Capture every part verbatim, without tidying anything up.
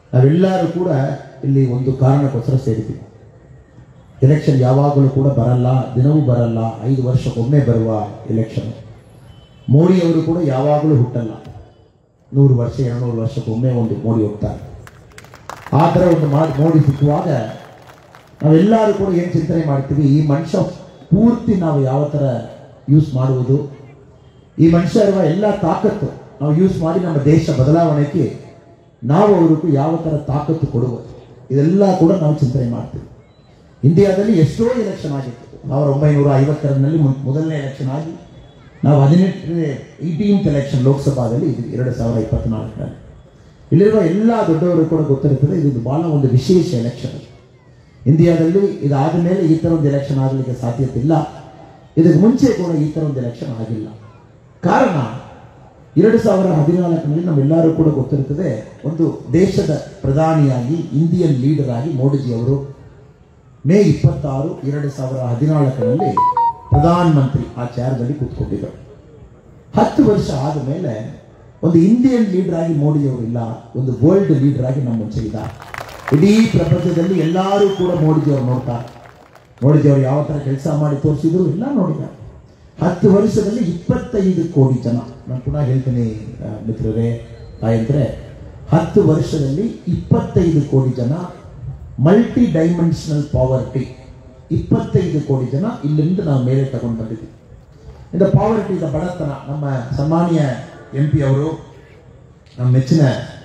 ನಾವೆಲ್ಲರೂ ಕೂಡ ಇಲ್ಲಿ ಒಂದು ಕಾರಣಕ್ಕೋಸ್ಕರ ಸೇರಿದ್ದೀವಿ. ಎಲೆಕ್ಷನ್ ಯಾವಾಗಲೂ ಕೂಡ ಬರಲ್ಲ, ದಿನವೂ ಬರಲ್ಲ, ಐದು ವರ್ಷಕ್ಕೊಮ್ಮೆ ಬರುವ ಎಲೆಕ್ಷನ್. ಮೋದಿಯವರು ಕೂಡ ಯಾವಾಗಲೂ ಹುಟ್ಟಲ್ಲ, ನೂರು ವರ್ಷ ಎರಡುನೂರು ವರ್ಷಕ್ಕೊಮ್ಮೆ ಒಂದು ಮೋಡಿ ಹೋಗ್ತಾರೆ. ಆ ಥರ ಒಂದು ಮಾಡಿ ಮೋಡಿ ಸಿಕ್ಕುವಾಗ ನಾವೆಲ್ಲರೂ ಕೂಡ ಏನು ಚಿಂತನೆ ಮಾಡ್ತೀವಿ, ಈ ಮನುಷ್ಯ ಪೂರ್ತಿ ನಾವು ಯಾವ ಥರ ಯೂಸ್ ಮಾಡುವುದು, ಈ ಮನುಷ್ಯ ಇರುವ ಎಲ್ಲ ತಾಕತ್ತು ನಾವು ಯೂಸ್ ಮಾಡಿ ನಮ್ಮ ದೇಶ ಬದಲಾವಣೆಗೆ ನಾವು ಅವ್ರಿಗೂ ಯಾವ ಥರ ತಾಕತ್ತು ಕೊಡುವುದು, ಇದೆಲ್ಲ ಕೂಡ ನಾವು ಚಿಂತನೆ ಮಾಡ್ತೀವಿ. ಇಂಡಿಯಾದಲ್ಲಿ ಎಷ್ಟೋ ಎಲೆಕ್ಷನ್ ಆಗಿತ್ತು. ಸಾವಿರದ ಒಂಬೈನೂರ ಐವತ್ತೆರಡರಲ್ಲಿ ಮೊದಲನೇ ಎಲೆಕ್ಷನ್ ಆಗಿ ನಾವು ಹದಿನೆಂಟನೇ ಏಯ್ಟೀನ್ತ್ ಎಲೆಕ್ಷನ್ ಲೋಕಸಭಾದಲ್ಲಿ ಇದು ಎರಡು ಸಾವಿರದ ಇಪ್ಪತ್ನಾಲ್ಕರಲ್ಲಿ. ಇಲ್ಲಿರುವ ಎಲ್ಲ ದೊಡ್ಡವರು ಕೂಡ ಗೊತ್ತಿರುತ್ತದೆ, ಇದು ಬಹಳ ಒಂದು ವಿಶೇಷ ಎಲೆಕ್ಷನ್. ಇಂಡಿಯಾದಲ್ಲಿ ಇದಾದ ಮೇಲೆ ಈ ಥರ ಒಂದು ಎಲೆಕ್ಷನ್ ಆಗಲಿಕ್ಕೆ ಸಾಧ್ಯತೆ ಇಲ್ಲ. ಇದಕ್ಕೆ ಮುಂಚೆ ಕೂಡ ಈ ಥರ ಒಂದು ಎಲೆಕ್ಷನ್ ಆಗಿಲ್ಲ. ಕಾರಣ ಎರಡು ಸಾವಿರದ ಹದಿನಾಲ್ಕರಲ್ಲಿ ನಮ್ಮೆಲ್ಲರೂ ಕೂಡ ಗೊತ್ತಿರುತ್ತದೆ, ಒಂದು ದೇಶದ ಪ್ರಧಾನಿಯಾಗಿ ಇಂಡಿಯನ್ ಲೀಡರ್ ಆಗಿ ಮೋದಿಜಿಯವರು ಮೇ ಇಪ್ಪತ್ತಾರು ಎರಡು ಸಾವಿರದ ಹದಿನಾಲ್ಕರಲ್ಲಿ ಪ್ರಧಾನ ಮಂತ್ರಿ ಆ ಚೇರ್ದಲ್ಲಿ ಕೂತ್ಕೊಂಡಿದ್ದರು. ಹತ್ತು ವರ್ಷ ಆದ ಮೇಲೆ ಒಂದು ಇಂಡಿಯನ್ ಲೀಡರ್ ಆಗಿ ಮೋದಿಯವರು ಇಲ್ಲ, ಒಂದು ವರ್ಲ್ಡ್ ಲೀಡರ್ ಆಗಿ ನಮ್ಮ ಮುಂಚೆ ಇದ್ದಾರೆ. ಇಡೀ ಪ್ರಪಂಚದಲ್ಲಿ ಎಲ್ಲರೂ ಕೂಡ ಮೋದಿಜಿಯವರು ನೋಡ್ತಾರೆ. ಮೋದಿಜಿಯವರು ಯಾವ ಥರ ಕೆಲಸ ಮಾಡಿ ತೋರಿಸಿದ್ರು ಎಲ್ಲ ನೋಡಿದ್ದಾರೆ. ಹತ್ತು ವರ್ಷದಲ್ಲಿ ಇಪ್ಪತ್ತೈದು ಕೋಟಿ ಜನ, ನಾನು ಪುನಃ ಹೇಳ್ತೀನಿ ಮಿತ್ರರೇ ತಾಯಂದ್ರೆ, ಹತ್ತು ವರ್ಷದಲ್ಲಿ ಇಪ್ಪತ್ತೈದು ಕೋಟಿ ಜನ ಮಲ್ಟಿ ಡೈಮೆನ್ಷನಲ್ ಪಾವರ್ಟಿ, ಇಪ್ಪತ್ತೈದು ಕೋಟಿ ಜನ ಇಲ್ಲಿಂದ ನಾವು ಮೇಲೆ ತಗೊಂಡು ಬಂದಿದ್ದೀವಿ. ಇಂದ ಪಾವರ್ಟಿ, ಇಂದ ಬಡತನ. ನಮ್ಮ ಸನ್ಮಾನ್ಯ ಎಂ ಪಿ ಅವರು, ನಮ್ಮ ಮೆಚ್ಚಿನ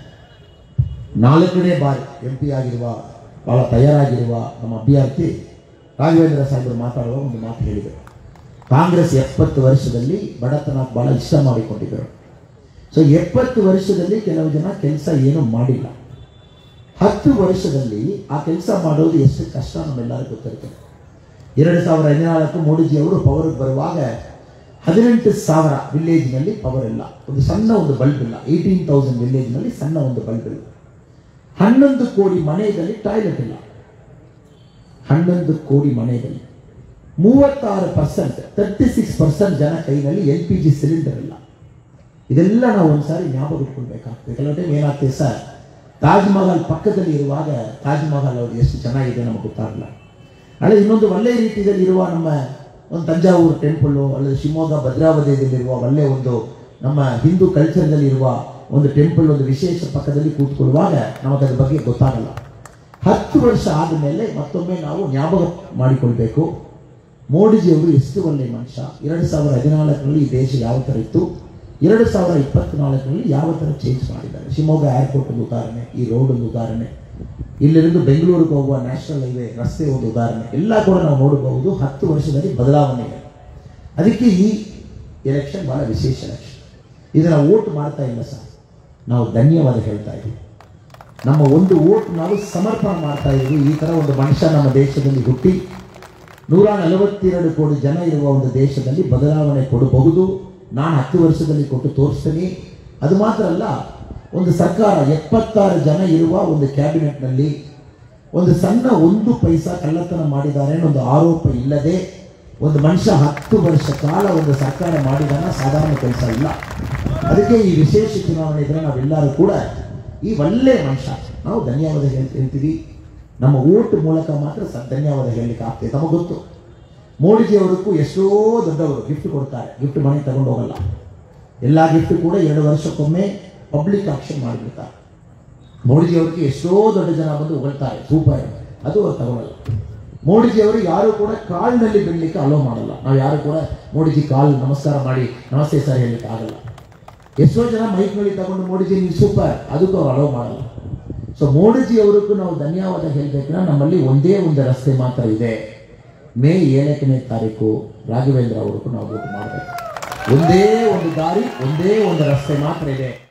ನಾಲ್ಕನೇ ಬಾರಿ ಎಂ ಪಿ ಆಗಿರುವ, ಬಹಳ ತಯಾರಾಗಿರುವ ನಮ್ಮ ಅಭ್ಯರ್ಥಿ ರಾಘವೇಂದ್ರ ಸಾಹೇಬರು ಮಾತಾಡುವ ಒಂದು ಮಾತು ಹೇಳಿದರು. ಕಾಂಗ್ರೆಸ್ ಎಪ್ಪತ್ತು ವರ್ಷದಲ್ಲಿ ಬಡತನ ಬಹಳ ಇಷ್ಟ ಮಾಡಿಕೊಂಡಿದ್ದರು. ಸೊ ಎಪ್ಪತ್ತು ವರ್ಷದಲ್ಲಿ ಕೆಲವು ಜನ ಕೆಲಸ ಏನು ಮಾಡಿಲ್ಲ. ಹತ್ತು ವರ್ಷದಲ್ಲಿ ಆ ಕೆಲಸ ಮಾಡೋದು ಎಷ್ಟು ಕಷ್ಟ ನಮ್ಮೆಲ್ಲರಿಗೂ ಗೊತ್ತಿರ್ತದೆ. ಎರಡು ಸಾವಿರದ ಹದಿನಾಲ್ಕು ಮೋದಿಜಿಯವರು ಪವರ್ಗೆ ಬರುವಾಗ ಹದಿನೆಂಟು ಸಾವಿರ ವಿಲೇಜ್ನಲ್ಲಿ ಪವರ್ ಇಲ್ಲ, ಒಂದು ಸಣ್ಣ ಒಂದು ಬಲ್ಬ್ ಇಲ್ಲ. ಏಯ್ಟೀನ್ ತೌಸಂಡ್ ವಿಲೇಜ್ನಲ್ಲಿ ಸಣ್ಣ ಒಂದು ಬಲ್ಬ್ ಇಲ್ಲ. ಹನ್ನೊಂದು ಕೋಟಿ ಮನೆಯಲ್ಲಿ ಟಾಯ್ಲೆಟ್ ಇಲ್ಲ. ಹನ್ನೊಂದು ಕೋಟಿ ಮನೆಯಲ್ಲಿ ಮೂವತ್ತಾರು ಪರ್ಸೆಂಟ್ ತರ್ಟಿ ಸಿಕ್ಸ್ ಪರ್ಸೆಂಟ್ ಜನ ಕೈನಲ್ಲಿ ಎಲ್ ಪಿ ಜಿ ಸಿಲಿಂಡರ್ ಇಲ್ಲ. ಇದೆಲ್ಲ ನಾವು ಒಂದ್ಸಾರಿ ಜ್ಞಾಪಕ ಇಟ್ಕೊಳ್ಬೇಕಾಗ್ತದೆ. ಕೆಲವು ಟೈಮ್ ಏನಾಗ್ತದೆ ಸರ್, ತಾಜ್ ಮಹಲ್ ಪಕ್ಕದಲ್ಲಿ ಇರುವಾಗ ತಾಜ್ ಮಹಲ್ ಅವ್ರು ಎಷ್ಟು ಚೆನ್ನಾಗಿದೆ ನಮಗೆ ಗೊತ್ತಾಗಲ್ಲ. ನಾಳೆ ಇನ್ನೊಂದು ಒಳ್ಳೆಯ ರೀತಿಯಲ್ಲಿ ಇರುವ ನಮ್ಮ ಒಂದು ತಂಜಾವೂರು ಟೆಂಪಲ್ಲು, ಅಲ್ಲದೆ ಶಿವಮೊಗ್ಗ ಭದ್ರಾವತಿಯಲ್ಲಿರುವ ಒಳ್ಳೆಯ ಒಂದು ನಮ್ಮ ಹಿಂದೂ ಕಲ್ಚರ್ದಲ್ಲಿ ಇರುವ ಒಂದು ಟೆಂಪಲ್, ಒಂದು ವಿಶೇಷ ಪಕ್ಕದಲ್ಲಿ ಕೂತ್ಕೊಳ್ಳುವಾಗ ನಮಗೆ ಅದ್ರ ಬಗ್ಗೆ ಗೊತ್ತಾಗಲ್ಲ. ಹತ್ತು ವರ್ಷ ಆದ ಮೇಲೆ ಮತ್ತೊಮ್ಮೆ ನಾವು ಜ್ಞಾಪಕ ಮಾಡಿಕೊಳ್ಬೇಕು, ಮೋದಿಜಿಯವರು ಎಷ್ಟು ಒಳ್ಳೆಯ ಮನುಷ್ಯ. ಎರಡು ಸಾವಿರದ ಹದಿನಾಲ್ಕರಲ್ಲಿ ಈ ದೇಶ ಯಾವ ಥರ ಇತ್ತು, ಎರಡು ಸಾವಿರದ ಇಪ್ಪತ್ನಾಲ್ಕರಲ್ಲಿ ಯಾವ ಥರ ಚೇಂಜ್ ಮಾಡಿದ್ದಾರೆ. ಶಿವಮೊಗ್ಗ ಏರ್ಪೋರ್ಟ್ ಒಂದು ಉದಾಹರಣೆ, ಈ ರೋಡ್ ಒಂದು ಉದಾಹರಣೆ, ಇಲ್ಲಿருந்து ಬೆಂಗಳೂರಿಗೆ ಹೋಗುವ ನ್ಯಾಷನಲ್ ಹೈವೇ ರಸ್ತೆ ಒಂದು ಉದಾಹರಣೆ, ಎಲ್ಲ ಕೂಡ ನಾವು ನೋಡಬಹುದು. ಹತ್ತು ವರ್ಷದಲ್ಲಿ ಬದಲಾವಣೆ ಇದೆ. ಅದಕ್ಕೆ ಈ ಎಲೆಕ್ಷನ್ ಬಹಳ ವಿಶೇಷ ಎಲೆಕ್ಷನ್. ಇದನ್ನು ವೋಟ್ ಮಾಡ್ತಾ ಇಲ್ಲ ಸರ್, ನಾವು ಧನ್ಯವಾದ ಹೇಳ್ತಾ ಇದ್ದೀವಿ. ನಮ್ಮ ಒಂದು ವೋಟ್ ನಾವು ಸಮರ್ಪಣೆ ಮಾಡ್ತಾ ಇದ್ದೀವಿ. ಈ ಥರ ಒಂದು ಮನುಷ್ಯ ನಮ್ಮ ದೇಶದಲ್ಲಿ ಹುಟ್ಟಿ ನೂರ ನಲವತ್ತೆರಡು ಕೋಟಿ ಜನ ಇರುವ ಒಂದು ದೇಶದಲ್ಲಿ ಬದಲಾವಣೆ ಕೊಡಬಹುದು. ನಾನು ಹತ್ತು ವರ್ಷದಲ್ಲಿ ಕೊಟ್ಟು ತೋರಿಸ್ತೀನಿ. ಅದು ಮಾತ್ರ ಅಲ್ಲ, ಒಂದು ಸರ್ಕಾರ ಎಪ್ಪತ್ತಾರು ಜನ ಇರುವ ಒಂದು ಕ್ಯಾಬಿನೆಟ್ನಲ್ಲಿ ಒಂದು ಸಣ್ಣ ಒಂದು ಪೈಸಾ ಕಳ್ಳತನ ಮಾಡಿದ್ದಾರೆ ಒಂದು ಆರೋಪ ಇಲ್ಲದೆ ಒಂದು ಮನುಷ್ಯ ಹತ್ತು ವರ್ಷ ಕಾಲ ಒಂದು ಸರ್ಕಾರ ಮಾಡಿದಾನ ಸಾಧಾರಣ ಕೆಲಸ ಇಲ್ಲ. ಅದಕ್ಕೆ ಈ ವಿಶೇಷ ಚುನಾವಣೆ ಇದ್ರೆ ನಾವೆಲ್ಲರೂ ಕೂಡ ಈ ಒಳ್ಳೆಯ ಮನುಷ್ಯ ನಾವು ಧನ್ಯವಾದ ಹೇಳ್ತೀವಿ. ನಮ್ಮ ಓಟ್ ಮೂಲಕ ಮಾತ್ರ ಸ ಧನ್ಯವಾದ ಹೇಳಲಿಕ್ಕೆ ಆಗ್ತದೆ. ತಮಗೆ ಗೊತ್ತು, ಮೋದಿಜಿಯವರಿಗೂ ಎಷ್ಟೋ ದೊಡ್ಡವರು ಗಿಫ್ಟ್ ಕೊಡ್ತಾರೆ, ಗಿಫ್ಟ್ ಮನೆಗೆ ತಗೊಂಡು ಹೋಗಲ್ಲ. ಎಲ್ಲ ಗಿಫ್ಟ್ ಕೂಡ ಎರಡು ವರ್ಷಕ್ಕೊಮ್ಮೆ ಪಬ್ಲಿಕ್ ಆಕ್ಷನ್ ಮಾಡಿಬಿಡ್ತಾರೆ. ಮೋದಿಜಿಯವರಿಗೆ ಎಷ್ಟೋ ದೊಡ್ಡ ಜನ ಬಂದು ಹೊಗಳ್ತಾರೆ, ಸೂಪರ್, ಅದು ಅವ್ರು ತಗೊಳ್ಳಲ್ಲ. ಮೋದಿಜಿಯವರು ಯಾರು ಕೂಡ ಕಾಲ್ನಲ್ಲಿ ಬಿಡಲಿಕ್ಕೆ ಅಲೋ ಮಾಡಲ್ಲ. ನಾವು ಯಾರು ಕೂಡ ಮೋದಿಜಿ ಕಾಲ್ ನಮಸ್ಕಾರ ಮಾಡಿ ನಮಸ್ತೆ ಸರ್ ಹೇಳಲಿಕ್ಕೆ ಆಗಲ್ಲ. ಎಷ್ಟೋ ಜನ ಮೈಕ್ನಲ್ಲಿ ತಗೊಂಡು ಮೋದಿಜಿ ನೀವು ಸೂಪರ್, ಅದಕ್ಕೂ ಅವ್ರು ಅಲೋ ಮಾಡಲ್ಲ. ಸೊ ಮೋದಿಜಿಯವರಿಗೂ ನಾವು ಧನ್ಯವಾದ ಹೇಳಬೇಕಂದ್ರೆ ನಮ್ಮಲ್ಲಿ ಒಂದೇ ಒಂದು ರಸ್ತೆ ಮಾತ್ರ ಇದೆ. ಮೇ ಏಳನೇ ತಾರೀಕು ರಾಘವೇಂದ್ರ ಅವರಿಗೂ ನಾವು ವೋಟ್ ಮಾಡಬೇಕು. ಒಂದೇ ಒಂದು ದಾರಿ, ಒಂದೇ ಒಂದು ರಸ್ತೆ ಮಾತ್ರ ಇದೆ.